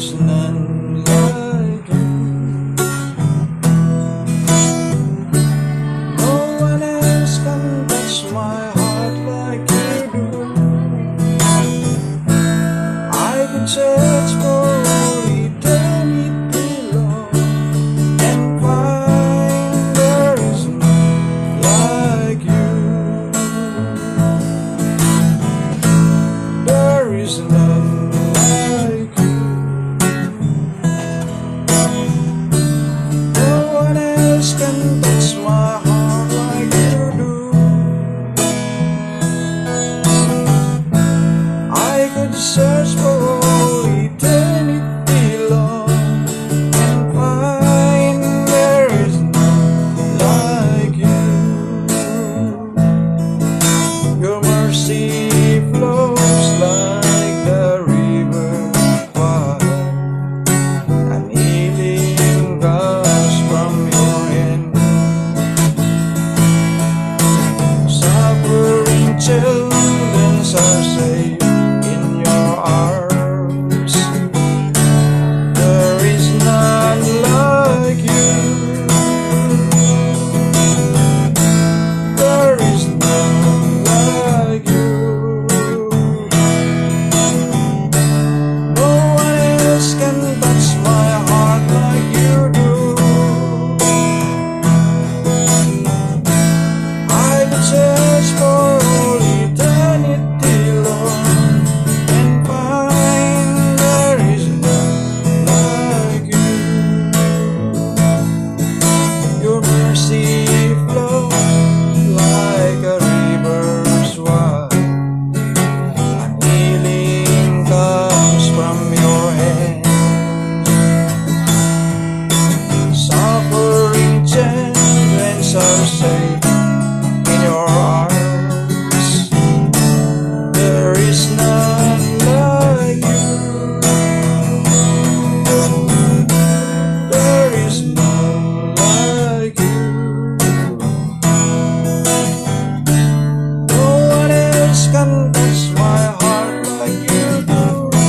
is none like you. No one else can touch my heart like you do. I could search for all eternity long and find there is none like you. There is none like you. No one else can touch my heart like you do. I could search for all eternity long and find there is none like you. Your mercy flows like the river wide, and healing comes from your hand. Suffering children are safe in your arms. There is none like you. There is none like you. No one else can touch my heart like you do. I could search for all eternity long and find there is none like you. Your mercy flows like a river's wide, and healing comes from your hand. Suffering children are safe in your arms. There is none like you. There is none like you. No one else can touch my heart like you do.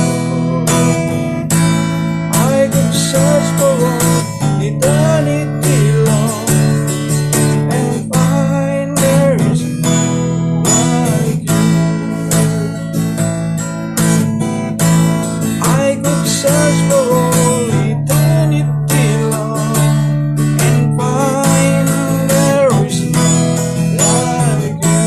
I could search for all eternity long and find there is none like you. I could search for all eternity long and find there is none like you.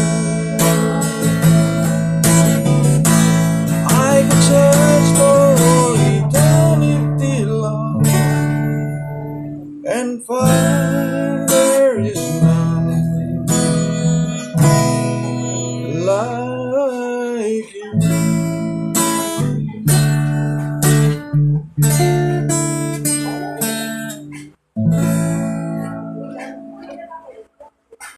I could search for all eternity long and find there is none like you.